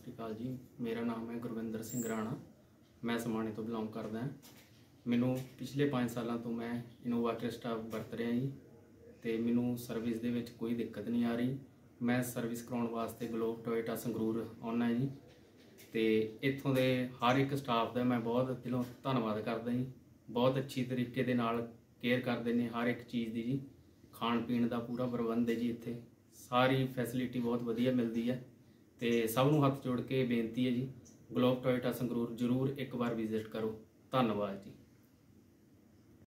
ਸਤਿ ਸ਼੍ਰੀ ਅਕਾਲ ਜੀ। ਮੇਰਾ ਨਾਮ ਹੈ ਗੁਰਵਿੰਦਰ ਸਿੰਘ ਰਾਣਾ। ਮੈਂ ਸਮਾਣੇ ਤੋਂ ਬਿਲੋਂਗ ਕਰਦਾ ਹਾਂ। ਮੈਨੂੰ ਪਿਛਲੇ 5 ਸਾਲਾਂ ਤੋਂ ਮੈਂ ਇਨੋਵਾ ਕ੍ਰਿਸਟਾ ਵਰਤ ਰਿਹਾ ਜੀ ਤੇ ਮੈਨੂੰ ਸਰਵਿਸ ਦੇ ਵਿੱਚ ਕੋਈ ਦਿੱਕਤ ਨਹੀਂ ਆ ਰਹੀ। ਮੈਂ ਸਰਵਿਸ ਕਰਾਉਣ ਵਾਸਤੇ ਗਲੋਬ ਟੋਇਟਾ ਸੰਗਰੂਰ ਆਉਣਾ ਜੀ ਤੇ ਇੱਥੋਂ ਦੇ ਹਰ ਇੱਕ ਸਟਾਫ ਦਾ ਮੈਂ ਬਹੁਤ ਦਿਲੋਂ ਧੰਨਵਾਦ ਕਰਦਾ ਜੀ। ਬਹੁਤ ਅੱਛੀ ਤਰੀਕੇ ਦੇ ਨਾਲ ਕੇਅਰ ਕਰਦੇ ਨੇ ਹਰ ਇੱਕ ਚੀਜ਼ ਦੀ ਜੀ। ਖਾਣ ਪੀਣ ਦਾ ਪੂਰਾ ਪ੍ਰਬੰਧ ਹੈ ਜੀ। ਇੱਥੇ ਸਾਰੀ ਫੈਸਿਲਿਟੀ बहुत वधिया मिलती है तो सब नूं हथ जोड़ के बेनती है जी, गलोब टोयटा संगरूर जरूर एक बार विजिट करो। धन्यवाद जी।